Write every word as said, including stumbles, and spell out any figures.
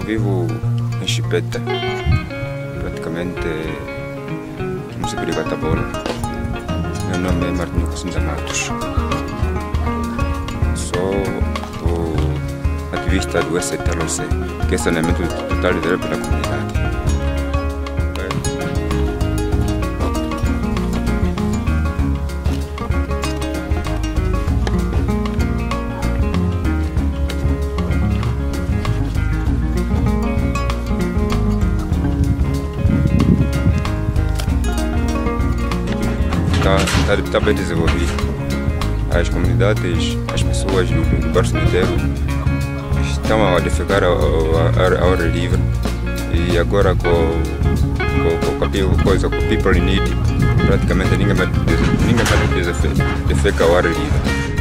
Eu vivo em Chipeta, praticamente no município de Gatabola. Meu nome é Martinho Cossins Matos. Sou o ativista do S T L C, que é saneamento total liderado pela comunidade. Está, está, está bem desenvolvido. As comunidades, as pessoas do, do bairro cemitério estão a defecar ao, ao, ao ar livre, e agora com, com, com, com, coisa, com People in Need, praticamente ninguém mais, ninguém mais defeca ao ar livre.